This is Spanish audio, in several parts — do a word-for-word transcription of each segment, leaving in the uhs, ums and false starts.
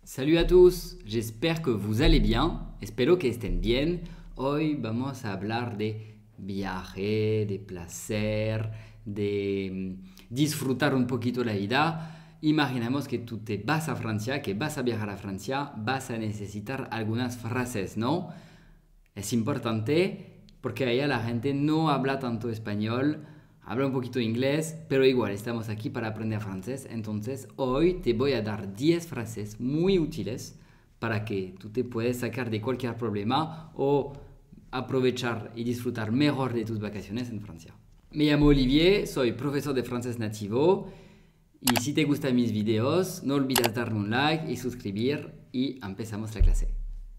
Salut a todos, j'espère que vous allez bien, espero que estén bien. Hoy vamos a hablar de viaje, de placer, de disfrutar un poquito la vida. Imaginemos que tú te vas a Francia, que vas a viajar a Francia, vas a necesitar algunas frases, ¿no? Es importante porque allá la gente no habla tanto español, habla un poquito inglés, pero igual estamos aquí para aprender francés. Entonces hoy te voy a dar diez frases muy útiles para que tú te puedas sacar de cualquier problema o aprovechar y disfrutar mejor de tus vacaciones en Francia. Me llamo Olivier, soy profesor de francés nativo y si te gustan mis videos no olvides darme un like y suscribir y empezamos la clase.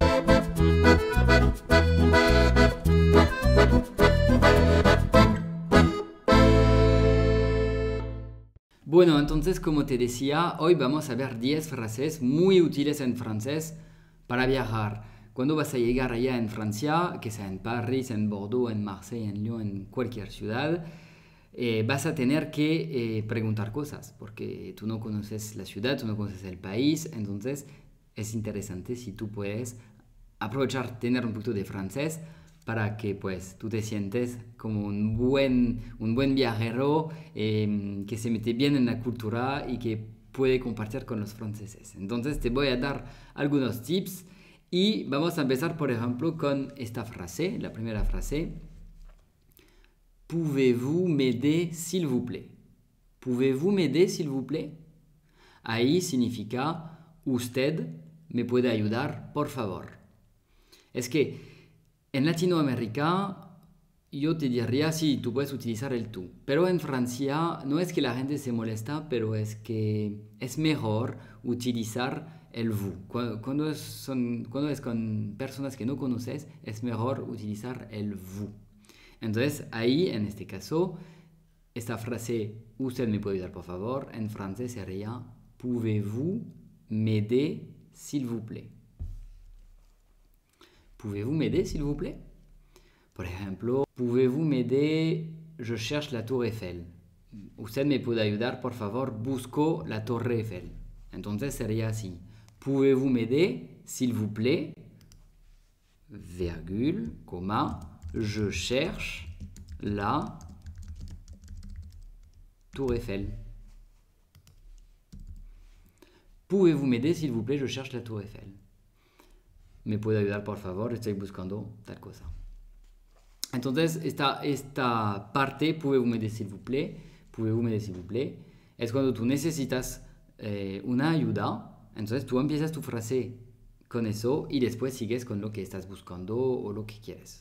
Bueno, entonces como te decía, hoy vamos a ver diez frases muy útiles en francés para viajar. Cuando vas a llegar allá en Francia, que sea en París, en Bordeaux, en Marsella, en Lyon, en cualquier ciudad, eh, vas a tener que eh, preguntar cosas, porque tú no conoces la ciudad, tú no conoces el país, entonces es interesante si tú puedes aprovechar, tener un poquito de francés para que pues tú te sientes como un buen, un buen viajero eh, que se mete bien en la cultura y que puede compartir con los franceses. Entonces te voy a dar algunos tips y vamos a empezar por ejemplo con esta frase, la primera frase. Pouvez-vous m'aider s'il vous plaît? Pouvez-vous m'aider s'il vous plaît? Ahí significa usted me puede ayudar, por favor. Es que en Latinoamérica yo te diría sí, tú puedes utilizar el tú, pero en Francia no es que la gente se molesta, pero es que es mejor utilizar el vous. Cuando, cuando, es, son, cuando es con personas que no conoces, es mejor utilizar el vous. Entonces ahí, en este caso, esta frase, usted me puede ayudar por favor, en francés sería pouvez-vous m'aider s'il vous plaît? Pouvez-vous m'aider, s'il vous plaît? Por ejemplo, pouvez-vous m'aider? Je cherche la Tour Eiffel. Usted me puede ayudar, por favor, busco la Torre Eiffel. Entonces sería así. Pouvez-vous m'aider, s'il vous plaît? Virgule, coma, je cherche la Tour Eiffel. Pouvez-vous m'aider, s'il vous plaît? Je cherche la Tour Eiffel. Me puede ayudar, por favor, estoy buscando tal cosa. Entonces, esta, esta parte, pouvez-vous m'aider s'il vous plaît, pouvez-vous m'aider s'il vous plaît, es cuando tú necesitas eh, una ayuda, entonces tú empiezas tu frase con eso y después sigues con lo que estás buscando o lo que quieres.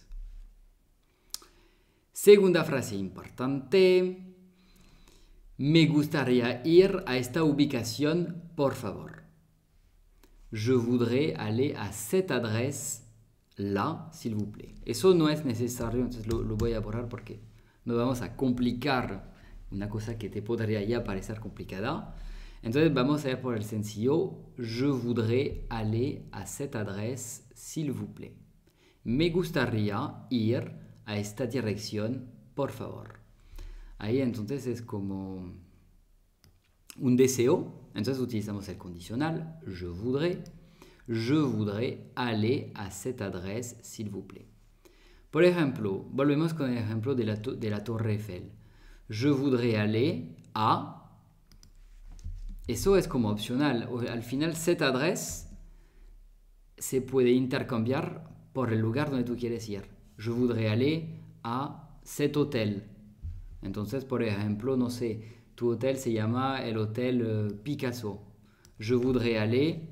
Segunda frase importante, me gustaría ir a esta ubicación, por favor. Je voudrais aller à cette adresse là, s'il vous plaît. Eso no es necesario, entonces lo, lo voy a borrar porque no vamos a complicar una cosa que te podría ya parecer complicada. Entonces vamos a ir por el sencillo. Je voudrais aller à cette adresse, s'il vous plaît. Me gustaría ir a esta dirección, por favor. Ahí entonces es como un deseo, entonces utilizamos el condicional, je voudrais, je voudrais aller à cette adresse, s'il vous plaît. Por ejemplo, volvemos con el ejemplo de la, de la Torre Eiffel. Je voudrais aller à, eso es como opcional, al final cette adresse se puede intercambiar por el lugar donde tú quieres ir. Je voudrais aller à cet hôtel. Entonces, por ejemplo, no sé, tu hôtel se llama el Hôtel euh, Picasso. Je voudrais aller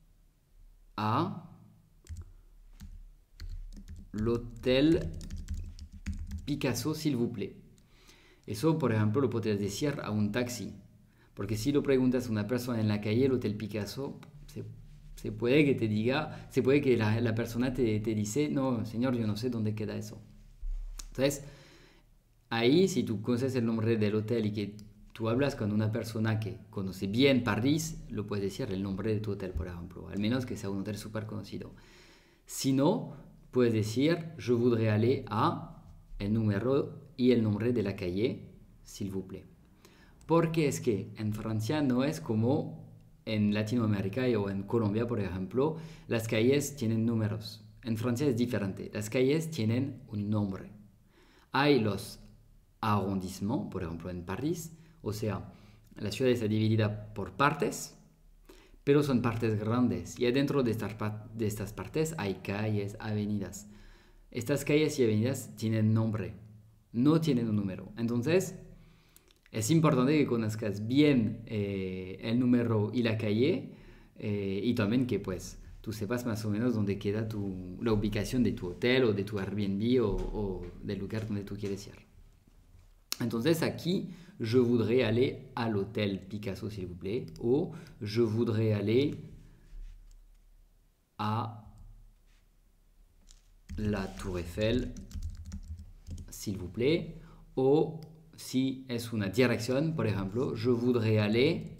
à l'Hôtel Picasso, s'il vous plaît. Eso, por ejemplo, lo podrías decir a un taxi. Porque si lo preguntas a una persona en la calle, el Hôtel Picasso, se, se puede que te diga, se puede que la, la persona te, te dice, no, señor, yo no sé dónde queda eso. Entonces, ahí, si tú conoces el nombre del hotel y que tú hablas con una persona que conoce bien París, lo puedes decir el nombre de tu hotel, por ejemplo, al menos que sea un hotel súper conocido. Si no, puedes decir, je voudrais aller à el número y el nombre de la calle, s'il vous plaît. Porque es que en Francia no es como en Latinoamérica o en Colombia, por ejemplo, las calles tienen números. En Francia es diferente. Las calles tienen un nombre. Hay los arrondissements, por ejemplo, en París. O sea, la ciudad está dividida por partes, pero son partes grandes. Y adentro de estas, de estas partes hay calles, avenidas. Estas calles y avenidas tienen nombre, no tienen un número. Entonces, es importante que conozcas bien eh, el número y la calle eh, y también que pues tú sepas más o menos dónde queda tu, la ubicación de tu hotel o de tu Airbnb o, o del lugar donde tú quieres ir. Entonces aquí, je voudrais aller à l'hôtel Picasso s'il vous plaît o je voudrais aller à la Tour Eiffel s'il vous plaît o si es una dirección, por ejemplo, je voudrais aller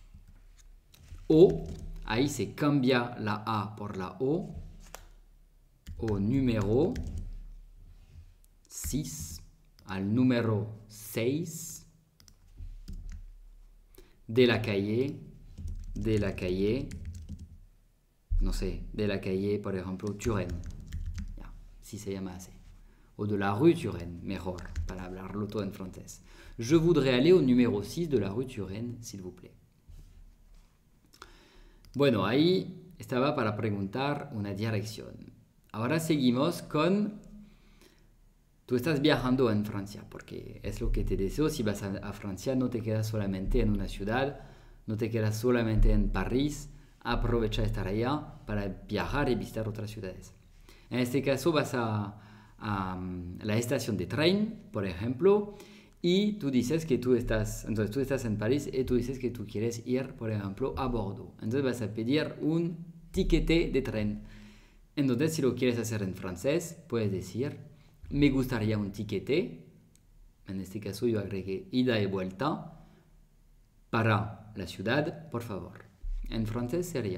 au, ahí se cambia la A por la O, au numéro six, al número seis de la calle, de la calle, no sé, de la calle, por ejemplo, Turenne, ya, si se llama así. O de la rue Turenne, mejor, para hablarlo todo en francés. Je voudrais aller au numéro six de la rue Turenne, s'il vous plaît. Bueno, ahí estaba para preguntar una dirección. Ahora seguimos con... Tú estás viajando en Francia, porque es lo que te deseo. Si vas a, a Francia, no te quedas solamente en una ciudad, no te quedas solamente en París. Aprovecha de estar allá para viajar y visitar otras ciudades. En este caso vas a... a la estación de tren, por ejemplo, y tú dices que tú estás, entonces tú estás en París y tú dices que tú quieres ir, por ejemplo, a Bordeaux. Entonces vas a pedir un tiquete de tren. Entonces, si lo quieres hacer en francés, puedes decir, me gustaría un tiquete. En este caso yo agregué ida y vuelta para la ciudad, por favor. En francés sería,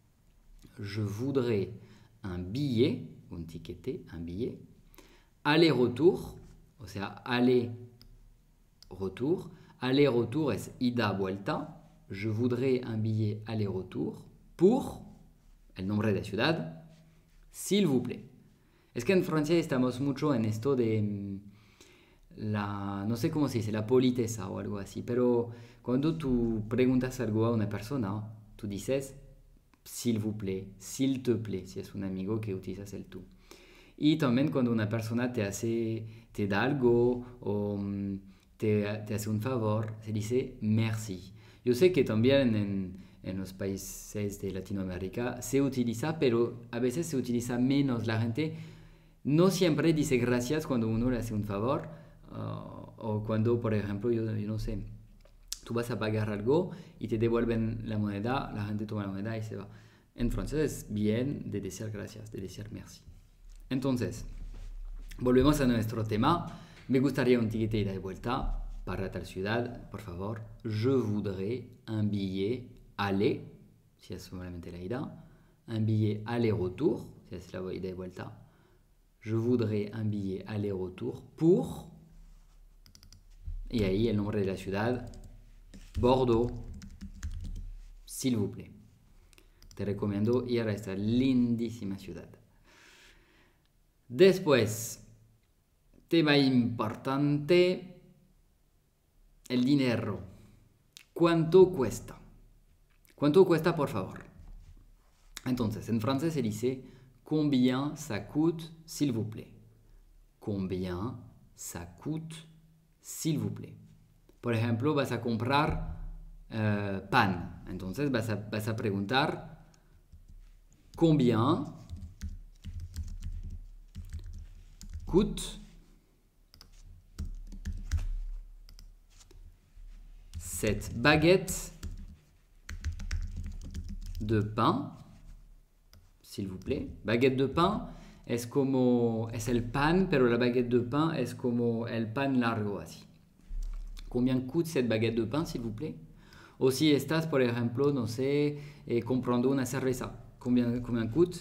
je voudrais un billet, un tiquete, un billet, aller-retour, o sea, aller-retour. Aller-retour es ida-vuelta. Je voudrais un billet aller-retour pour, el nombre de la ciudad, s'il vous plaît. Es que en Francia estamos mucho en esto de la, no sé cómo se dice, la politeza o algo así, pero cuando tú preguntas algo a una persona, tú dices, s'il vous plaît, s'il te plaît, si es un amigo que utilizas el tú. Y también cuando una persona te hace, te da algo o te, te hace un favor, se dice merci. Yo sé que también en, en los países de Latinoamérica se utiliza, pero a veces se utiliza menos. La gente no siempre dice gracias cuando uno le hace un favor uh, o cuando, por ejemplo, yo, yo no sé, tú vas a pagar algo y te devuelven la moneda, la gente toma la moneda y se va. En francés es bien de decir gracias, de decir merci. Entonces, volvemos a nuestro tema. Me gustaría un tiquete de ida y vuelta para tal ciudad, por favor. Je voudrais un billet aller, si es solamente la ida. Un billet aller-retour, si es la ida y vuelta. Je voudrais un billet aller-retour pour, y ahí el nombre de la ciudad, Bordeaux, s'il vous plaît. Te recomiendo ir a esta lindísima ciudad. Después, tema importante, el dinero. ¿Cuánto cuesta? ¿Cuánto cuesta, por favor? Entonces, en francés se dice combien ça coûte, s'il vous plaît. Combien ça coûte, s'il vous plaît. Por ejemplo, vas a comprar uh, pan. Entonces vas a, vas a preguntar combien coûte cette baguette de pain, s'il vous plaît. Baguette de pain es como, es el pan, pero la baguette de pain es como el pan largo así. Combien coûte cette baguette de pain, s'il vous plaît? O si estás, por ejemplo, no sé, eh, comprando una cerveza. Combien, combien coûte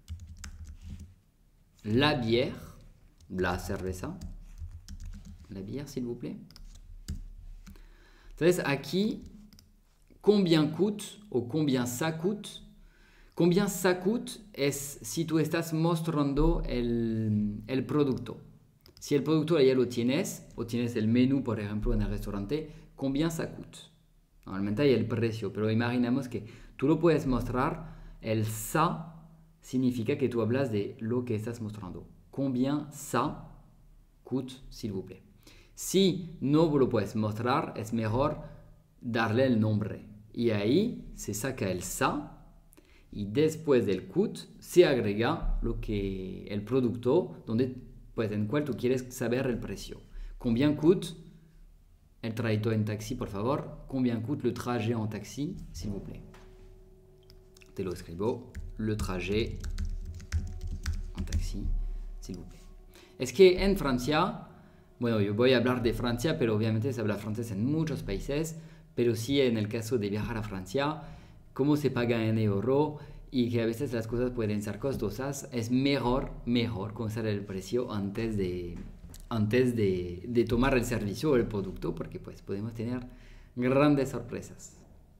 la bière, la cerveza, la bière, s'il vous plaît. Entonces, aquí, combien coûte o combien ça coûte. Combien ça coûte es si tú estás mostrando el, el producto. Si el producto ya lo tienes, o tienes el menú, por ejemplo, en el restaurante, combien ça coûte. Normalmente hay el precio, pero imaginamos que tú lo puedes mostrar. El ça significa que tú hablas de lo que estás mostrando. Combien ça coûte, s'il vous plaît. Si no lo puedes mostrar, es mejor darle el nombre. Y ahí se saca el ça. Y después del coûte se agrega lo que, el producto donde, pues, en cual tú quieres saber el precio. Combien coûte el trayecto en taxi, por favor? Combien coûte le trajet en taxi, s'il vous plaît? Te lo escribo. Le trajet en taxi, s'il vous plaît. Es que en Francia, bueno, yo voy a hablar de Francia, pero obviamente se habla francés en muchos países, pero sí en el caso de viajar a Francia, como se paga en euro y que a veces las cosas pueden ser costosas, es mejor, mejor conocer el precio antes de, antes de, de tomar el servicio o el producto, porque pues podemos tener grandes sorpresas.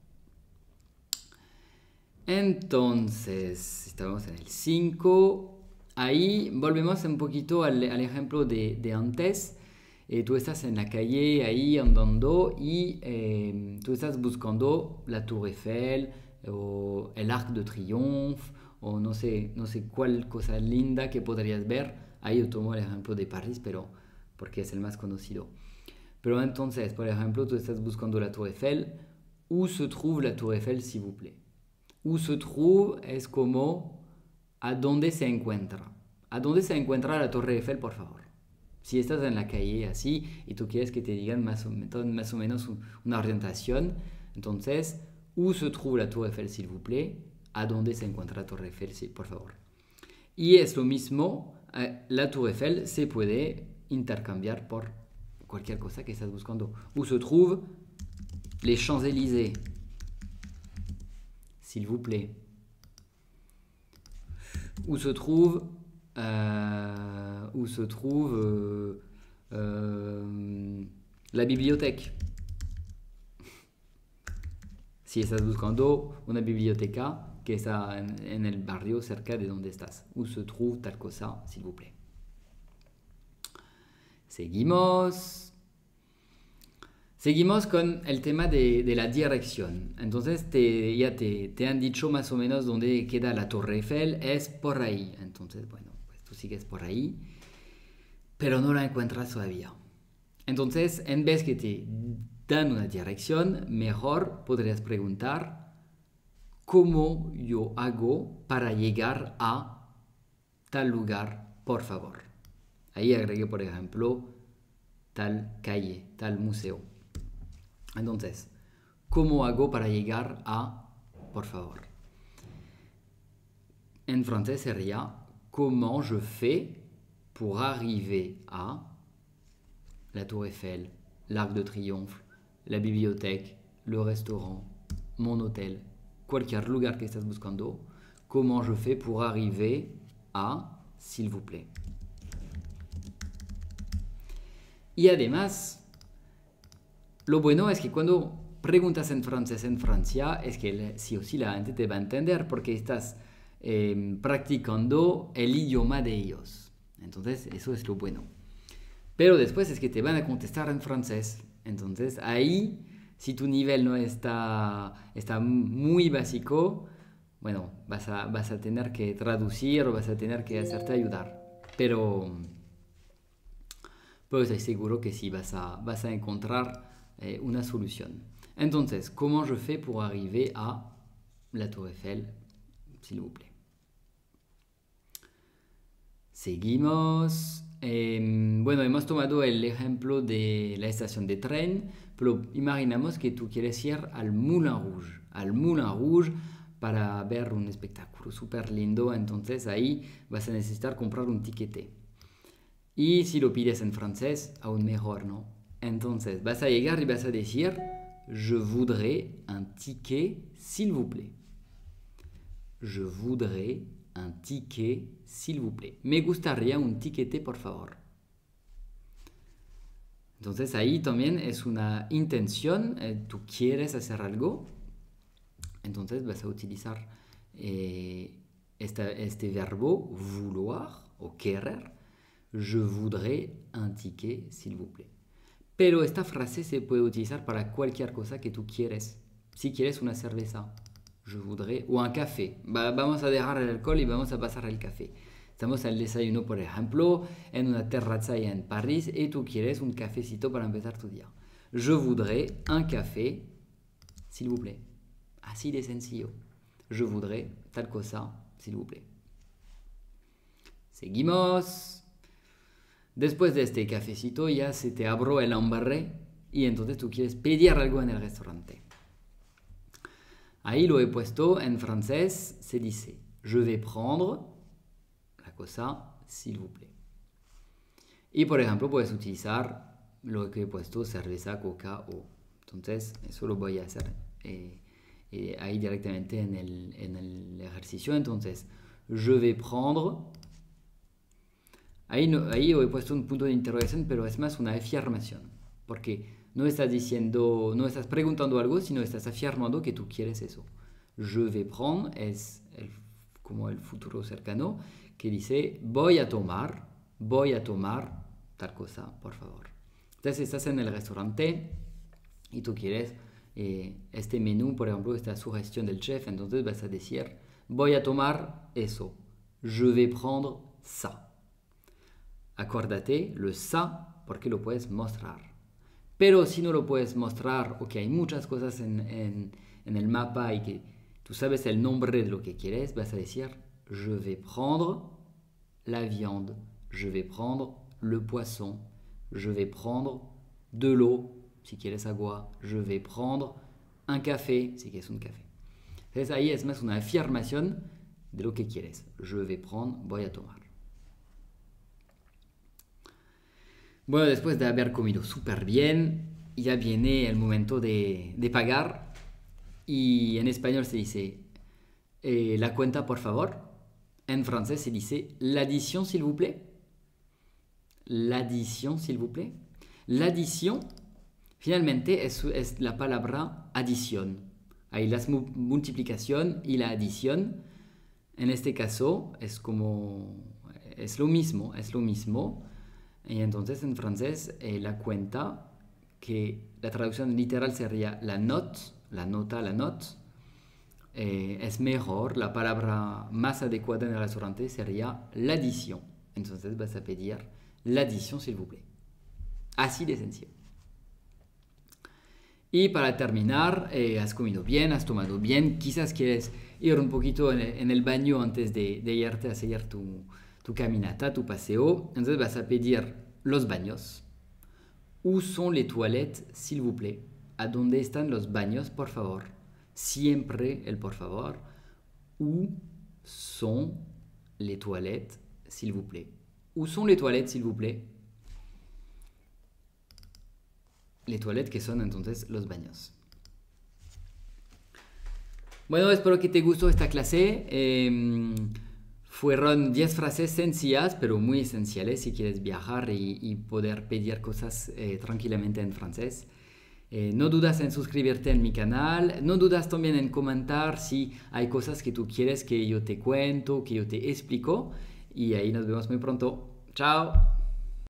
Entonces, estamos en el cinco. Ahí volvemos un poquito al, al ejemplo de, de antes. Eh, tú estás en la calle ahí andando y eh, tú estás buscando la Tour Eiffel o el Arc de Triomphe o no sé, no sé cuál cosa linda que podrías ver. Ahí yo tomo el ejemplo de París, pero porque es el más conocido. Pero entonces, por ejemplo, tú estás buscando la Tour Eiffel. ¿Où se trouve la Tour Eiffel, s'il vous plaît? Où se trouve es como a dónde se encuentra. ¿A dónde se encuentra la Torre Eiffel, por favor? Si estás en la calle así y tú quieres que te digan más o, más o menos una orientación, entonces, ¿où se trouve la Tour Eiffel, s'il vous plaît? ¿A dónde se encuentra la Torre Eiffel, sí, por favor? Y es lo mismo, eh, la Tour Eiffel se puede intercambiar por cualquier cosa que estás buscando. ¿Où se trouve les Champs-Élysées? S'il vous plaît. Où se trouve, euh, où se trouve euh, euh, la bibliothèque? Si estás buscando una biblioteca que está en, en el barrio cerca de donde estás. Où se trouve tal cosa, s'il vous plaît. Seguimos. Seguimos con el tema de, de la dirección. Entonces te, ya te, te han dicho más o menos dónde queda la Torre Eiffel. Es por ahí. Entonces, bueno, pues tú sigues por ahí, pero no la encuentras todavía. Entonces, en vez que te dan una dirección, mejor podrías preguntar ¿cómo yo hago para llegar a tal lugar, por favor? Ahí agregué, por ejemplo, tal calle, tal museo. Entonces, ¿cómo hago para llegar a, por favor? En francés sería comment je fais pour arriver à la Tour Eiffel, l'Arc de Triomphe, la bibliothèque, le restaurant, mon hôtel, cualquier lugar que estás buscando. Comment je fais pour arriver à, s'il vous plaît. Y además, lo bueno es que cuando preguntas en francés en Francia, es que sí o sí la gente te va a entender porque estás eh, practicando el idioma de ellos. Entonces, eso es lo bueno. Pero después es que te van a contestar en francés. Entonces, ahí, si tu nivel no está, está muy básico, bueno, vas a, vas a tener que traducir o vas a tener que hacerte ayudar. Pero, pero estoy seguro que sí vas a, vas a encontrar eh, una solución. Entonces, comment je fais pour arriver à la Tour Eiffel, s'il vous plaît? Seguimos. Eh, bueno, hemos tomado el ejemplo de la estación de tren, pero imaginamos que tú quieres ir al Moulin Rouge, al Moulin Rouge para ver un espectáculo súper lindo, entonces ahí vas a necesitar comprar un tiquete. Y si lo pides en francés, aún mejor, ¿no? Entonces vas a llegar y vas a decir, je voudrais un ticket, s'il vous plaît. Je voudrais un ticket, s'il vous plaît. Me gustaría un tiquete, por favor. Entonces ahí también es una intención, eh, tú quieres hacer algo, Entonces vas a utilizar eh, esta, este verbo vouloir o querer. Je voudrais un ticket, s'il vous plaît. Pero esta frase se puede utilizar para cualquier cosa que tú quieres. Si quieres una cerveza, je voudrais, o un café. Va, vamos a dejar el alcohol y vamos a pasar al café. Estamos al desayuno, por ejemplo, en una terraza en París y tú quieres un cafecito para empezar tu día. Je voudrais un café, s'il vous plaît. Así de sencillo. Je voudrais tal cosa, s'il vous plaît. Seguimos. Después de este cafecito ya se te abrió el hambre y entonces tú quieres pedir algo en el restaurante. Ahí lo he puesto en francés, se dice je vais prendre la cosa, s'il vous plaît. Y por ejemplo puedes utilizar lo que he puesto, cerveza, coca o. Entonces eso lo voy a hacer eh, eh, ahí directamente en el, en el ejercicio. Entonces je vais prendre. Ahí, no, ahí he puesto un punto de interrogación, pero es más una afirmación. Porque no estás diciendo, no estás preguntando algo, sino estás afirmando que tú quieres eso. Je vais prendre es el, como el futuro cercano, que dice voy a tomar, voy a tomar tal cosa, por favor. Entonces estás en el restaurante y tú quieres eh, este menú, por ejemplo, esta sugestión del chef, entonces vas a decir voy a tomar eso. Je vais prendre ça. Acuérdate, le ça, porque lo puedes mostrar. Pero si no lo puedes mostrar, o que hay muchas cosas en, en, en el mapa y que tú sabes el nombre de lo que quieres, vas a decir, je vais prendre la viande, je vais prendre le poisson, je vais prendre de l'eau, si quieres agua, je vais prendre un café, si quieres un café. Entonces ahí es más una afirmación de lo que quieres. Je vais prendre, voy a tomar. Bueno, después de haber comido súper bien, ya viene el momento de, de pagar. Y en español se dice eh, la cuenta, por favor. En francés se dice l'addition, s'il vous plaît. L'addition, s'il vous plaît. L'addition, finalmente, es, es la palabra adición. Hay la multiplicación y la adición. En este caso, es como, es lo mismo, es lo mismo. Y entonces en francés eh, la cuenta, que la traducción literal sería la note, la nota, la note, eh, es mejor, la palabra más adecuada en el restaurante sería l'addition. Entonces vas a pedir l'addition, s'il vous plaît. Así de sencillo. Y para terminar, eh, has comido bien, has tomado bien, quizás quieres ir un poquito en el, en el baño antes de, de irte a hacer tu... tu caminata, tu paseo, entonces vas a pedir los baños. Où sont les toilettes, s'il vous plaît? ¿A dónde están los baños, por favor? Siempre el por favor. Où sont les toilettes, s'il vous plaît? Où sont les toilettes, s'il vous plaît? Les toilettes que son entonces los baños. Bueno, espero que te gustó esta clase. Eh, Fueron diez frases sencillas, pero muy esenciales si quieres viajar y, y poder pedir cosas eh, tranquilamente en francés. Eh, no dudas en suscribirte en mi canal, no dudas también en comentar si hay cosas que tú quieres que yo te cuento, que yo te explico. Y ahí nos vemos muy pronto. ¡Chao!